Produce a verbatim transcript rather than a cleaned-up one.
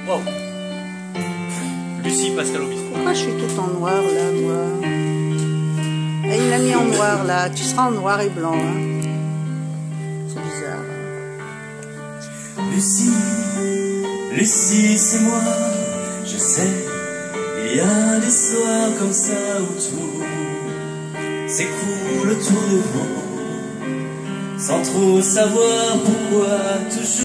Wow. Lucie Pascal Obispo. Pourquoi je suis tout en noir là, moi? Et il l'a mis en noir là. Tu seras en noir et blanc. Hein. C'est bizarre. Hein. Lucie, Lucie, c'est moi. Je sais, il y a des soirs comme ça où tout s'écroule autour de vous, sans trop savoir pourquoi toujours.